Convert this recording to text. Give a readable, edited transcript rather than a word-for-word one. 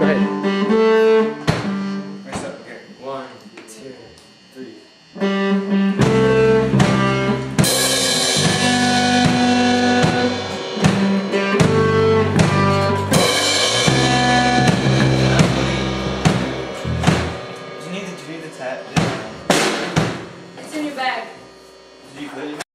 Go ahead. Raise up. Okay. 1, 2, 3. Do you need the tap? It's in your bag. Did you put it?